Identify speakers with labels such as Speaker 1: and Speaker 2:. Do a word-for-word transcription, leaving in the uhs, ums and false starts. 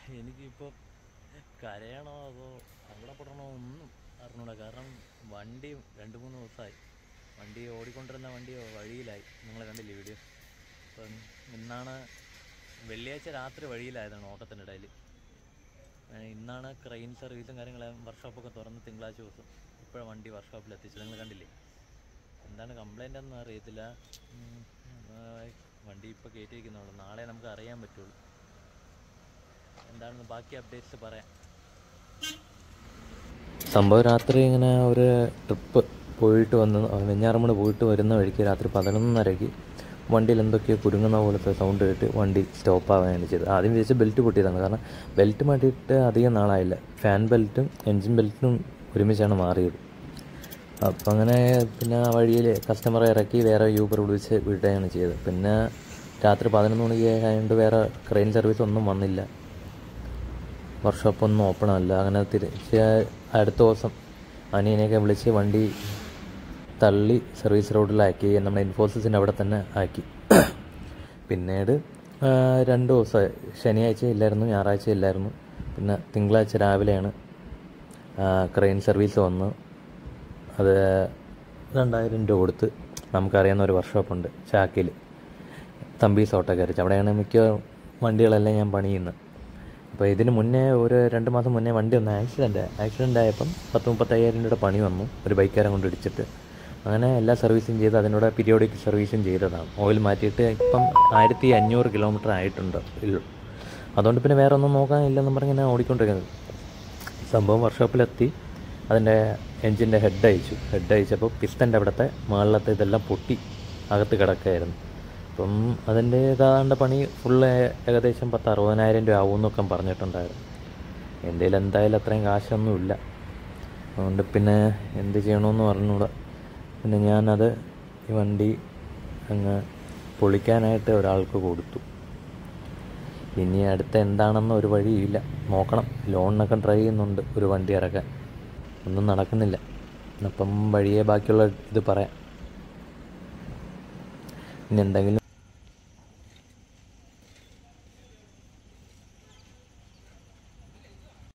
Speaker 1: എനിക്കിപ്പോൾ കരയണോ അതോ സങ്കടപ്പെടണോ ഒന്നും അറിഞ്ഞൂടാ. കാരണം വണ്ടി രണ്ട് മൂന്ന് ദിവസമായി വണ്ടി ഓടിക്കൊണ്ടിരുന്ന വണ്ടി വഴിയിലായി. നിങ്ങൾ കണ്ടില്ലേ വീഡിയോ? അപ്പം ഇന്നാണ് വെള്ളിയാഴ്ച രാത്രി വഴിയിലായതാണ് ഓട്ടത്തിനിടയിൽ. ഇന്നാണ് ക്രെയിൻ സർവീസും കാര്യങ്ങളും വർക്ക്ഷോപ്പൊക്കെ തുറന്ന് തിങ്കളാഴ്ച ദിവസം ഇപ്പോഴാണ് വണ്ടി വർക്ക്ഷോപ്പിൽ എത്തിച്ചത്. നിങ്ങൾ കണ്ടില്ലേ? എന്താണ് കംപ്ലൈൻ്റ് ഒന്നും അറിയത്തില്ല. വണ്ടി ഇപ്പോൾ കയറ്റി വയ്ക്കുന്നുള്ളൂ, നാളെ നമുക്ക് അറിയാൻ പറ്റുള്ളൂ. എന്താണെന്ന് ബാക്കി അപ്ഡേറ്റ്സ് പറയാം. സംഭവം രാത്രി ഇങ്ങനെ ഒരു ട്രിപ്പ് പോയിട്ട് വന്ന് വെഞ്ഞാറമ്മൂട് പോയിട്ട് വരുന്ന വഴിക്ക് രാത്രി പതിനൊന്നരയ്ക്ക് വണ്ടിയിൽ എന്തൊക്കെയോ കുരുങ്ങുന്ന പോലത്തെ സൗണ്ട് കേട്ട് വണ്ടി സ്റ്റോപ്പാവുകയാണ് ചെയ്തത്. ആദ്യം വിചാരിച്ച് ബെൽറ്റ് പൊട്ടിയതാണ്. കാരണം ബെൽറ്റ് മാറ്റിയിട്ട് അധികം നാളായില്ല. ഫാൻ ബെൽറ്റും എൻജിൻ ബെൽറ്റും ഒരുമിച്ചാണ് മാറിയത്. അപ്പം അങ്ങനെ പിന്നെ ആ വഴിയിൽ കസ്റ്റമറെ ഇറക്കി വേറെ യൂബർ വിളിച്ച് വിടുകയാണ് ചെയ്തത്. പിന്നെ രാത്രി പതിനൊന്ന് മണിക്ക് ആയതുകൊണ്ട് വേറെ ക്രെയിൻ സർവീസ് ഒന്നും വന്നില്ല, വർക്ക്ഷോപ്പൊന്നും ഓപ്പൺ അല്ല. അങ്ങനെ തിരിച്ച് അടുത്ത ദിവസം അനിയനെയൊക്കെ വിളിച്ച് വണ്ടി തള്ളി സർവീസ് റോഡിലാക്കി, നമ്മുടെ ഇൻഫോസിസിൻ്റെ അവിടെ തന്നെ ആക്കി. പിന്നീട് രണ്ട് ദിവസമായി, ശനിയാഴ്ച ഇല്ലായിരുന്നു, ഞായറാഴ്ച ഇല്ലായിരുന്നു. പിന്നെ തിങ്കളാഴ്ച രാവിലെയാണ് ക്രെയിൻ സർവീസ് വന്ന്. അത് രണ്ടായിരം രൂപ കൊടുത്ത് നമുക്കറിയാവുന്ന ഒരു വർക്ക്ഷോപ്പുണ്ട് ചാക്കിൽ, തമ്പീസ് ഓട്ടോ ഗാരേജ്. അവിടെയാണ് മിക്ക വണ്ടികളെല്ലാം ഞാൻ പണിയുന്നത്. അപ്പോൾ ഇതിന് മുന്നേ ഒരു രണ്ട് മാസം മുന്നേ വണ്ടി ഒന്ന് ആക്സിഡൻ്റ് ആക്സിഡൻ്റ് ആയപ്പം പത്ത് മുപ്പത്തയ്യായിരം രൂപയുടെ പണി വന്നു, ഒരു ബൈക്കാരെ കൊണ്ട് ഇടിച്ചിട്ട്. അങ്ങനെ എല്ലാ സർവീസും ചെയ്ത് അതിനോട് പീരിയോഡിക് സർവീസും ചെയ്തതാണ്. ഓയിൽ മാറ്റിയിട്ട് ഇപ്പം ആയിരത്തി അഞ്ഞൂറ് കിലോമീറ്റർ ആയിട്ടുണ്ട് ഉള്ളൂ. അതുകൊണ്ട് പിന്നെ വേറെ ഒന്നും നോക്കാനില്ലെന്നും പറഞ്ഞ് ഞാൻ ഓടിക്കൊണ്ടിരിക്കുന്നത്. സംഭവം വർക്ക്ഷോപ്പിലെത്തി, അതിൻ്റെ എൻജിൻ്റെ ഹെഡ് അയച്ചു. ഹെഡ് അയച്ചപ്പോൾ പിസ്റ്റൻ്റെ അവിടുത്തെ മുകളിലത്തെ ഇതെല്ലാം പൊട്ടി അകത്ത് കിടക്കുകയായിരുന്നു. അപ്പം അതിൻ്റെ ഏതാണ്ട് പണി ഫുള്ള് ഏകദേശം പത്ത് അറുപതിനായിരം രൂപ ആവുമെന്നൊക്കെ പറഞ്ഞിട്ടുണ്ടായിരുന്നു. എൻ്റെ കയ്യിൽ എന്തായാലും അത്രയും കാശൊന്നുമില്ല. അതുകൊണ്ട് പിന്നെ എന്ത് ചെയ്യണമെന്ന് പറഞ്ഞുകൂടാ. പിന്നെ ഞാനത് ഈ വണ്ടി അങ്ങ് പൊളിക്കാനായിട്ട് ഒരാൾക്ക് കൊടുത്തു. ഇനി അടുത്ത എന്താണെന്ന് ഒരു വഴിയില്ല, നോക്കണം. ലോണിനൊക്കെ ട്രൈ ചെയ്യുന്നുണ്ട് ഒരു വണ്ടി ഇറക്കാൻ, ഒന്നും നടക്കുന്നില്ല. അപ്പം വഴിയെ ബാക്കിയുള്ള ഇത് പറയാം. ഇനി എന്തെങ്കിലും